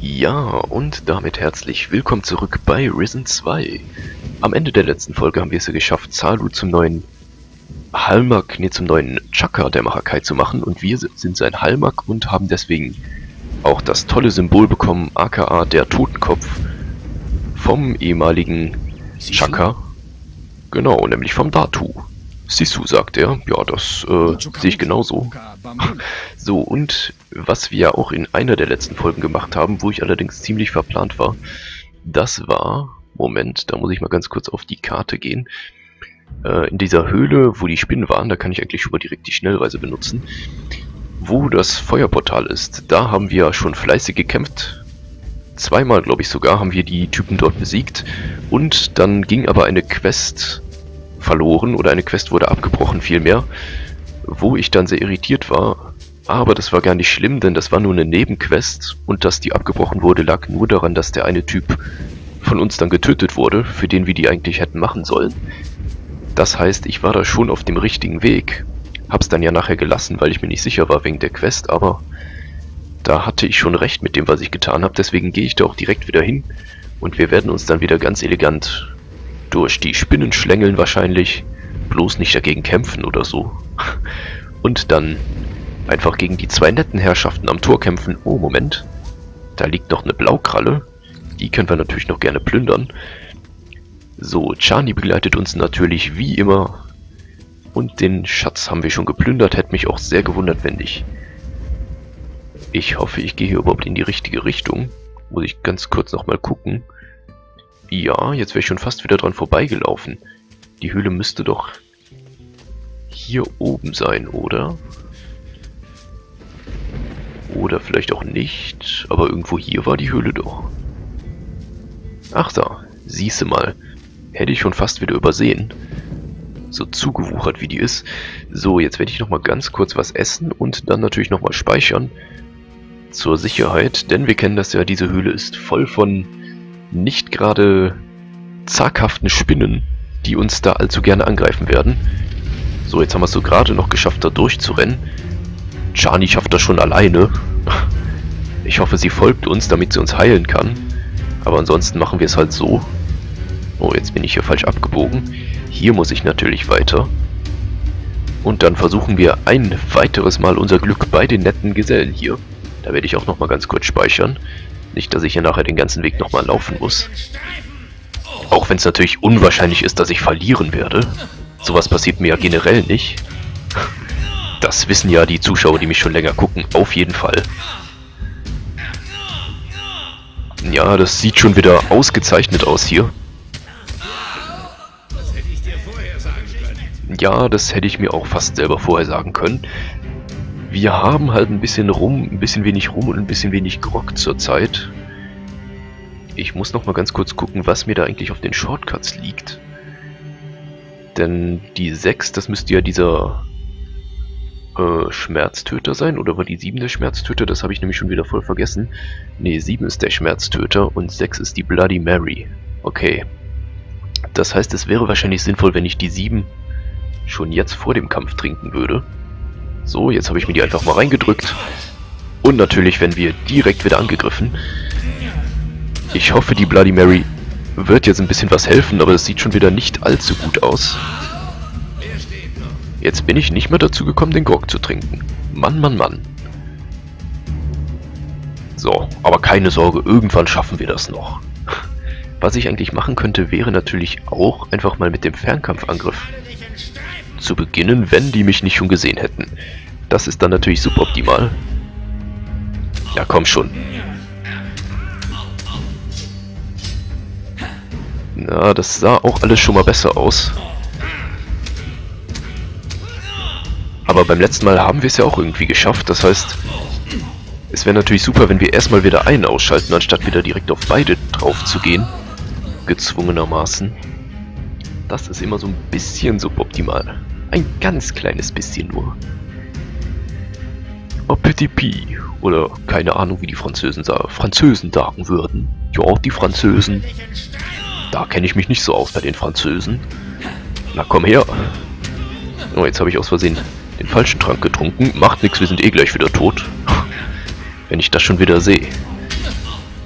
Ja, und damit herzlich willkommen zurück bei Risen 2. Am Ende der letzten Folge haben wir es ja geschafft, Zalu zum neuen zum neuen Chakra der Mahakai zu machen. Und wir sind sein Halmak und haben deswegen auch das tolle Symbol bekommen, aka der Totenkopf vom ehemaligen Chakra. Genau, nämlich vom Datu. Sisu, sagt er. Ja, das sehe ich genauso. So, und was wir ja auch in einer der letzten Folgen gemacht haben, wo ich allerdings ziemlich verplant war, das war... Moment, da muss ich mal ganz kurz auf die Karte gehen. In dieser Höhle, wo die Spinnen waren, da kann ich eigentlich schon mal direkt die Schnellreise benutzen. Wo das Feuerportal ist, da haben wir schon fleißig gekämpft. Zweimal, glaube ich sogar, haben wir die Typen dort besiegt. Und dann ging aber eine Quest verloren, oder eine Quest wurde abgebrochen vielmehr, wo ich dann sehr irritiert war. Aber das war gar nicht schlimm, denn das war nur eine Nebenquest und dass die abgebrochen wurde, lag nur daran, dass der eine Typ von uns dann getötet wurde, für den wir die eigentlich hätten machen sollen. Das heißt, ich war da schon auf dem richtigen Weg. Hab's dann ja nachher gelassen, weil ich mir nicht sicher war wegen der Quest, aber da hatte ich schon recht mit dem, was ich getan habe. Deswegen gehe ich da auch direkt wieder hin und wir werden uns dann wieder ganz elegant durch die Spinnen schlängeln wahrscheinlich. Bloß nicht dagegen kämpfen oder so. Und dann einfach gegen die zwei netten Herrschaften am Tor kämpfen. Oh, Moment. Da liegt noch eine Blaukralle. Die können wir natürlich noch gerne plündern. So, Chani begleitet uns natürlich wie immer. Und den Schatz haben wir schon geplündert. Hätte mich auch sehr gewundert, wenn nicht. Ich hoffe, ich gehe hier überhaupt in die richtige Richtung. Muss ich ganz kurz nochmal gucken. Ja, jetzt wäre ich schon fast wieder dran vorbeigelaufen. Die Höhle müsste doch hier oben sein, oder? Oder vielleicht auch nicht. Aber irgendwo hier war die Höhle doch. Ach da, siehste mal. Hätte ich schon fast wieder übersehen. So zugewuchert wie die ist. So, jetzt werde ich nochmal ganz kurz was essen und dann natürlich nochmal speichern. Zur Sicherheit, denn wir kennen das ja, diese Höhle ist voll von nicht gerade zaghaften Spinnen, die uns da allzu gerne angreifen werden. So, jetzt haben wir es so gerade noch geschafft, da durchzurennen. Chani schafft das schon alleine. Ich hoffe, sie folgt uns, damit sie uns heilen kann. Aber ansonsten machen wir es halt so. Oh, jetzt bin ich hier falsch abgebogen. Hier muss ich natürlich weiter. Und dann versuchen wir ein weiteres Mal unser Glück bei den netten Gesellen hier. Da werde ich auch nochmal ganz kurz speichern. Nicht, dass ich hier nachher den ganzen Weg nochmal laufen muss. Auch wenn es natürlich unwahrscheinlich ist, dass ich verlieren werde. Sowas passiert mir ja generell nicht. Das wissen ja die Zuschauer, die mich schon länger gucken, auf jeden Fall. Ja, das sieht schon wieder ausgezeichnet aus hier. Ja, das hätte ich mir auch fast selber vorher sagen können. Wir haben halt ein bisschen wenig Rum und ein bisschen wenig Grog zurzeit. Ich muss noch mal ganz kurz gucken, was mir da eigentlich auf den Shortcuts liegt. Denn die 6, das müsste ja dieser Schmerztöter sein, oder war die 7 der Schmerztöter? Das habe ich nämlich schon wieder voll vergessen. Ne, 7 ist der Schmerztöter und 6 ist die Bloody Mary. Okay. Das heißt, es wäre wahrscheinlich sinnvoll, wenn ich die 7 schon jetzt vor dem Kampf trinken würde. So, jetzt habe ich mir die einfach mal reingedrückt. Und natürlich werden wir direkt wieder angegriffen. Ich hoffe, die Bloody Mary wird jetzt ein bisschen was helfen, aber das sieht schon wieder nicht allzu gut aus. Jetzt bin ich nicht mehr dazu gekommen, den Grog zu trinken. Mann, Mann, Mann. So, aber keine Sorge, irgendwann schaffen wir das noch. Was ich eigentlich machen könnte, wäre natürlich auch einfach mal mit dem Fernkampfangriff zu beginnen, wenn die mich nicht schon gesehen hätten. Das ist dann natürlich suboptimal. Ja, komm schon. Na, das sah auch alles schon mal besser aus. Aber beim letzten Mal haben wir es ja auch irgendwie geschafft. Das heißt, es wäre natürlich super, wenn wir erstmal wieder einen ausschalten, anstatt wieder direkt auf beide drauf zu gehen. Gezwungenermaßen. Das ist immer so ein bisschen suboptimal. Ein ganz kleines bisschen nur. Oh, petit pie. Oder keine Ahnung, wie die Französen sagen würden. Ja, die Französen. Da kenne ich mich nicht so aus bei den Französen. Na komm her. Oh, jetzt habe ich aus Versehen den falschen Trank getrunken. Macht nichts, wir sind eh gleich wieder tot. Wenn ich das schon wieder sehe.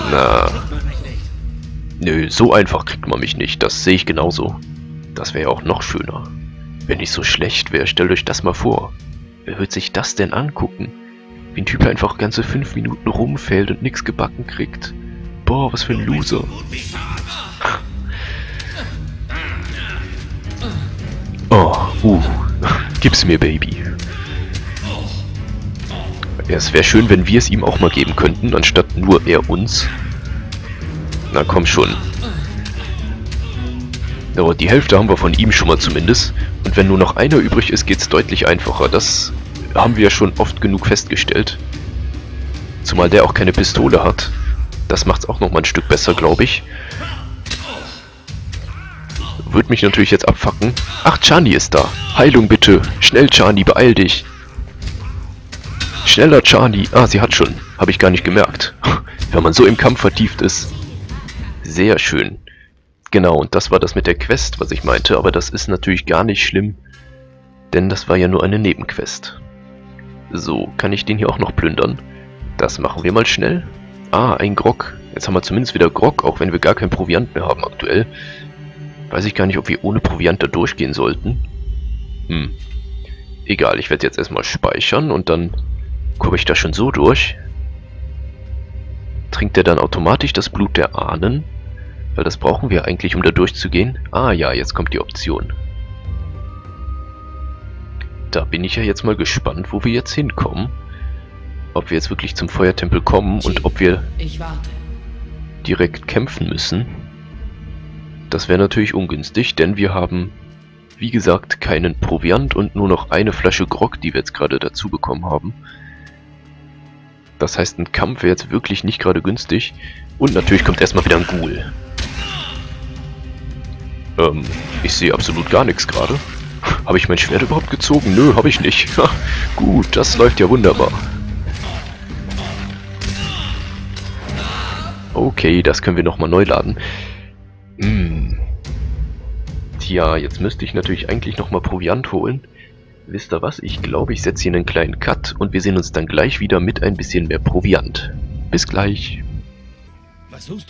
Na. Nö, so einfach kriegt man mich nicht. Das sehe ich genauso. Das wäre ja auch noch schöner. Wenn ich so schlecht wäre, stellt euch das mal vor. Wer wird sich das denn angucken? Wie ein Typ einfach ganze 5 Minuten rumfällt und nichts gebacken kriegt. Boah, was für ein Loser. Oh, gib's mir, Baby. Ja, es wäre schön, wenn wir es ihm auch mal geben könnten, anstatt nur er uns. Na komm schon. Aber die Hälfte haben wir von ihm schon mal zumindest. Und wenn nur noch einer übrig ist, geht's deutlich einfacher. Das haben wir ja schon oft genug festgestellt. Zumal der auch keine Pistole hat. Das macht's auch noch mal ein Stück besser, glaube ich. Würde mich natürlich jetzt abfacken. Ach, Chani ist da. Heilung bitte. Schnell, Chani, beeil dich. Schneller, Chani. Ah, sie hat schon. Habe ich gar nicht gemerkt. Wenn man so im Kampf vertieft ist. Sehr schön. Genau, und das war das mit der Quest, was ich meinte. Aber das ist natürlich gar nicht schlimm. Denn das war ja nur eine Nebenquest. So, kann ich den hier auch noch plündern? Das machen wir mal schnell. Ah, ein Grog. Jetzt haben wir zumindest wieder Grog, auch wenn wir gar kein Proviant mehr haben aktuell. Weiß ich gar nicht, ob wir ohne Proviant da durchgehen sollten. Egal, ich werde jetzt erstmal speichern und dann komme ich da schon so durch. Trinkt er dann automatisch das Blut der Ahnen? Weil das brauchen wir eigentlich, um da durchzugehen. Ah ja, jetzt kommt die Option. Da bin ich ja jetzt mal gespannt, wo wir jetzt hinkommen. Ob wir jetzt wirklich zum Feuertempel kommen und ob wir direkt kämpfen müssen. Das wäre natürlich ungünstig, denn wir haben, wie gesagt, keinen Proviant und nur noch eine Flasche Grog, die wir jetzt gerade dazu bekommen haben. Das heißt, ein Kampf wäre jetzt wirklich nicht gerade günstig. Und natürlich kommt erstmal wieder ein Ghoul. Ich sehe absolut gar nichts gerade. Habe ich mein Schwert überhaupt gezogen? Nö, habe ich nicht. Gut, das läuft ja wunderbar. Okay, das können wir nochmal neu laden. Tja, jetzt müsste ich natürlich eigentlich nochmal Proviant holen. Wisst ihr was? Ich glaube, ich setze hier einen kleinen Cut und wir sehen uns dann gleich wieder mit ein bisschen mehr Proviant. Bis gleich. Was suchst du?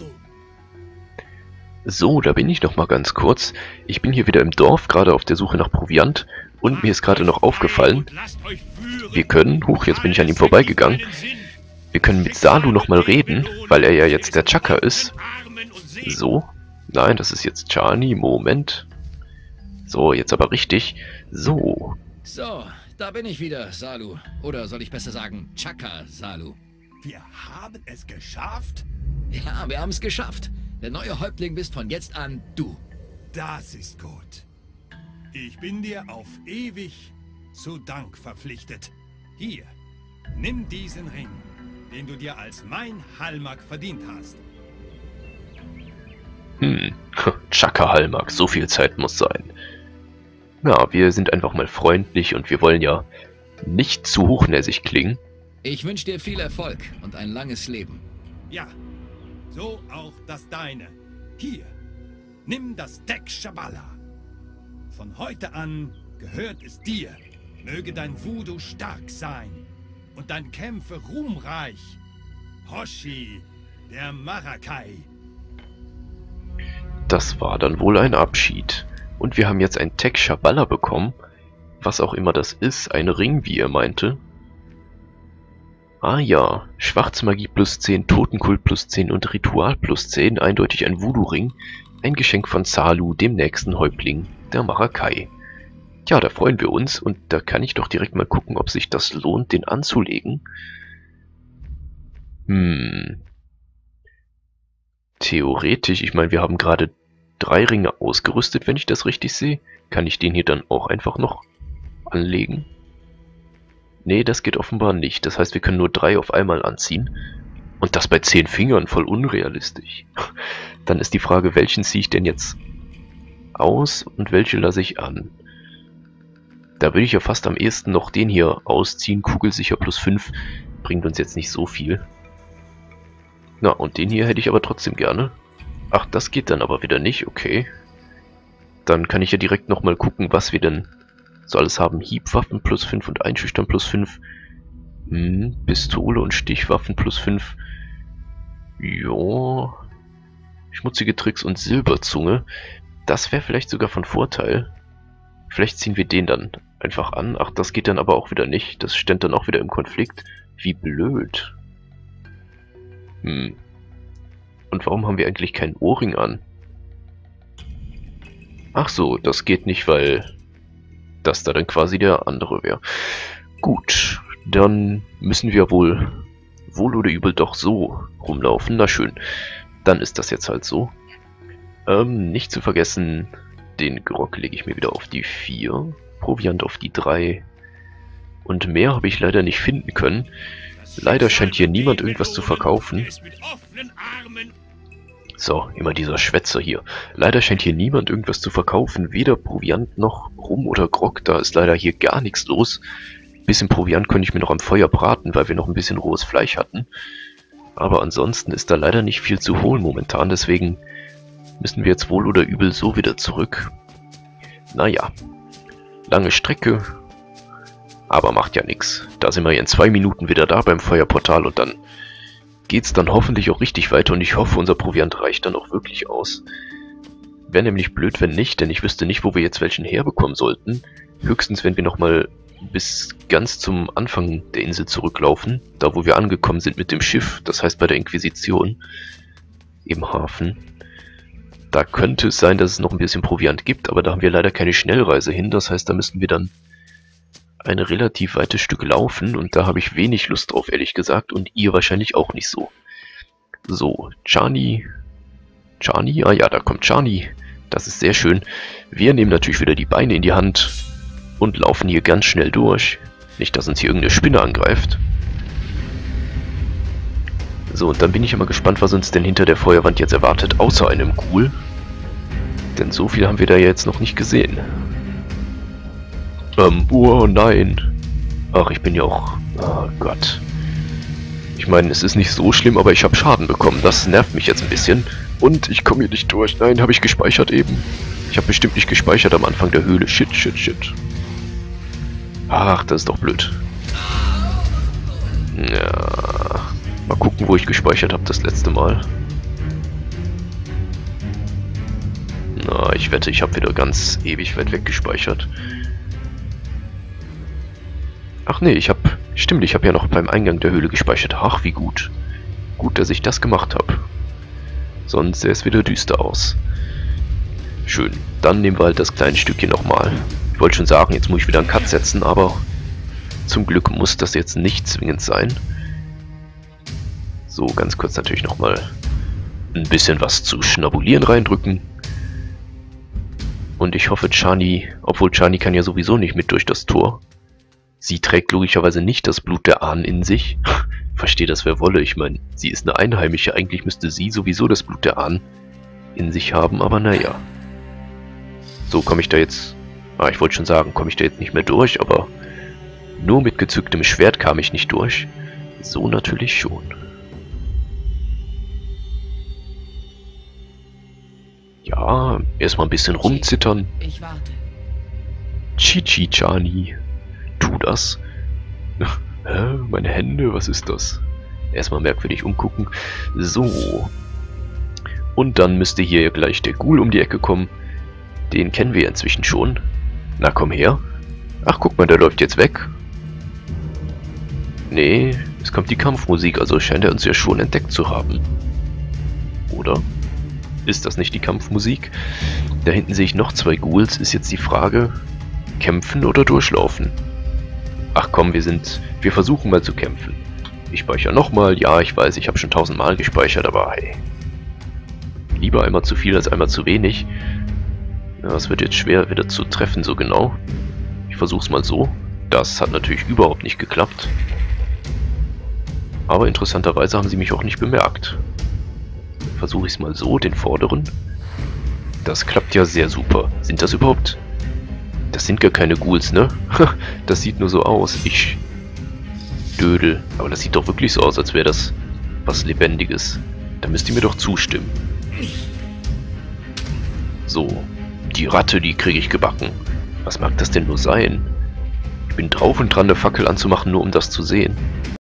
So, da bin ich noch mal ganz kurz. Ich bin hier wieder im Dorf, gerade auf der Suche nach Proviant. Und mir ist gerade noch aufgefallen, wir können, jetzt bin ich an ihm vorbeigegangen, wir können mit Salu noch mal reden, weil er ja jetzt der Chaka ist. So, nein, das ist jetzt Chani, Moment. So, jetzt aber richtig. So. So, da bin ich wieder, Salu. Oder soll ich besser sagen, Chaka Salu. Wir haben es geschafft? Ja, wir haben es geschafft. Der neue Häuptling bist von jetzt an du. Das ist gut. Ich bin dir auf ewig zu Dank verpflichtet. Hier, nimm diesen Ring, den du dir als mein Halmak verdient hast. Chaka Halmak, so viel Zeit muss sein. Na, wir sind einfach mal freundlich und wir wollen ja nicht zu hochnäsig klingen. Ich wünsche dir viel Erfolg und ein langes Leben. Ja, so auch das deine. Hier, nimm das Tek Shabala. Von heute an gehört es dir. Möge dein Voodoo stark sein und dein Kämpfe ruhmreich. Hoshi, der Marakai. Das war dann wohl ein Abschied. Und wir haben jetzt ein Tek Shabala bekommen. Was auch immer das ist, ein Ring, wie er meinte. Ah ja, Schwarzmagie plus 10, Totenkult plus 10 und Ritual plus 10, eindeutig ein Voodoo-Ring. Ein Geschenk von Salu, dem nächsten Häuptling, der Marakai. Tja, da freuen wir uns und da kann ich doch direkt mal gucken, ob sich das lohnt, den anzulegen. Theoretisch, ich meine, wir haben gerade 3 Ringe ausgerüstet, wenn ich das richtig sehe. Kann ich den hier dann auch einfach noch anlegen? Nee, das geht offenbar nicht. Das heißt, wir können nur 3 auf einmal anziehen. Und das bei 10 Fingern, voll unrealistisch. Dann ist die Frage, welchen ziehe ich denn jetzt aus und welche lasse ich an? Da würde ich ja fast am ehesten noch den hier ausziehen. Kugelsicher plus 5 bringt uns jetzt nicht so viel. Na, und den hier hätte ich aber trotzdem gerne. Ach, das geht dann aber wieder nicht, okay. Dann kann ich ja direkt nochmal gucken, was wir denn so alles haben. Hiebwaffen plus 5 und Einschüchtern plus 5. Pistole und Stichwaffen plus 5. Jo. Schmutzige Tricks und Silberzunge. Das wäre vielleicht sogar von Vorteil. Vielleicht ziehen wir den dann einfach an. Ach, das geht dann aber auch wieder nicht. Das stand dann auch wieder im Konflikt. Wie blöd. Und warum haben wir eigentlich keinen Ohrring an? Ach so, das geht nicht, weil das da dann quasi der andere wäre. Gut, dann müssen wir wohl oder übel doch so rumlaufen. Na schön, dann ist das jetzt halt so. Nicht zu vergessen, den Grog lege ich mir wieder auf die 4, Proviant auf die 3 und mehr habe ich leider nicht finden können. Leider scheint hier niemand irgendwas zu verkaufen. So, immer dieser Schwätzer hier. Leider scheint hier niemand irgendwas zu verkaufen. Weder Proviant noch Rum oder Grog. Da ist leider hier gar nichts los. Bisschen Proviant könnte ich mir noch am Feuer braten, weil wir noch ein bisschen rohes Fleisch hatten. Aber ansonsten ist da leider nicht viel zu holen momentan. Deswegen müssen wir jetzt wohl oder übel so wieder zurück. Naja, lange Strecke. Aber macht ja nichts. Da sind wir ja in 2 Minuten wieder da beim Feuerportal und dann geht's dann hoffentlich auch richtig weiter und ich hoffe, unser Proviant reicht dann auch wirklich aus. Wäre nämlich blöd, wenn nicht, denn ich wüsste nicht, wo wir jetzt welchen herbekommen sollten. Höchstens, wenn wir nochmal bis ganz zum Anfang der Insel zurücklaufen, da wo wir angekommen sind mit dem Schiff, das heißt bei der Inquisition, im Hafen. Da könnte es sein, dass es noch ein bisschen Proviant gibt, aber da haben wir leider keine Schnellreise hin, das heißt, da müssten wir dann ein relativ weites Stück laufen und da habe ich wenig Lust drauf, ehrlich gesagt, und ihr wahrscheinlich auch nicht so. So, Chani, ah ja, da kommt Chani, das ist sehr schön. Wir nehmen natürlich wieder die Beine in die Hand und laufen hier ganz schnell durch. Nicht, dass uns hier irgendeine Spinne angreift. So, und dann bin ich immer gespannt, was uns denn hinter der Feuerwand jetzt erwartet, außer einem Ghoul. Denn so viel haben wir da jetzt noch nicht gesehen. Oh nein. Ach, ich bin ja auch... Oh Gott. Ich meine, es ist nicht so schlimm, aber ich habe Schaden bekommen. Das nervt mich jetzt ein bisschen. Und ich komme hier nicht durch. Nein, habe ich gespeichert eben. Ich habe bestimmt nicht gespeichert am Anfang der Höhle. Shit. Ach, das ist doch blöd. Ja. Mal gucken, wo ich gespeichert habe das letzte Mal. Na, ich wette, ich habe wieder ganz ewig weit weg gespeichert. Ach nee, ich habe ja noch beim Eingang der Höhle gespeichert. Ach, wie gut. Gut, dass ich das gemacht habe. Sonst sähe es wieder düster aus. Schön, dann nehmen wir halt das kleine Stückchen nochmal. Ich wollte schon sagen, jetzt muss ich wieder einen Cut setzen, aber zum Glück muss das jetzt nicht zwingend sein. So, ganz kurz natürlich nochmal ein bisschen was zu schnabulieren reindrücken. Und ich hoffe, Chani, obwohl Chani kann ja sowieso nicht mit durch das Tor. Sie trägt logischerweise nicht das Blut der Ahnen in sich. Verstehe das, wer wolle. Ich meine, sie ist eine Einheimische. Eigentlich müsste sie sowieso das Blut der Ahnen in sich haben, aber naja. So, komme ich da jetzt... Ah, ich wollte schon sagen, komme ich da jetzt nicht mehr durch, aber nur mit gezücktem Schwert kam ich nicht durch. So natürlich schon. Ja, erstmal ein bisschen rumzittern. Ich warte. Chichi-Chani. Tu das. Hä? Meine Hände, was ist das? Erstmal merkwürdig umgucken. So. Und dann müsste hier ja gleich der Ghoul um die Ecke kommen. Den kennen wir inzwischen schon. Na, komm her. Ach, guck mal, der läuft jetzt weg. Nee, es kommt die Kampfmusik, also scheint er uns ja schon entdeckt zu haben. Oder? Ist das nicht die Kampfmusik? Da hinten sehe ich noch 2 Ghouls. Ist jetzt die Frage, kämpfen oder durchlaufen? Ach komm, wir versuchen mal zu kämpfen. Ich speichere nochmal. Ja, ich weiß, ich habe schon 1000-mal gespeichert, aber hey. Lieber einmal zu viel als einmal zu wenig. Ja, es wird jetzt schwer wieder zu treffen, so genau. Ich versuch's mal so. Das hat natürlich überhaupt nicht geklappt. Aber interessanterweise haben sie mich auch nicht bemerkt. Versuche ich es mal so, den vorderen. Das klappt ja sehr super. Sind das überhaupt... Das sind gar keine Ghouls, ne? Das sieht nur so aus. Ich dödel. Aber das sieht doch wirklich so aus, als wäre das was Lebendiges. Da müsst ihr mir doch zustimmen. So. Die Ratte, die kriege ich gebacken. Was mag das denn nur sein? Ich bin drauf und dran, eine Fackel anzumachen, nur um das zu sehen.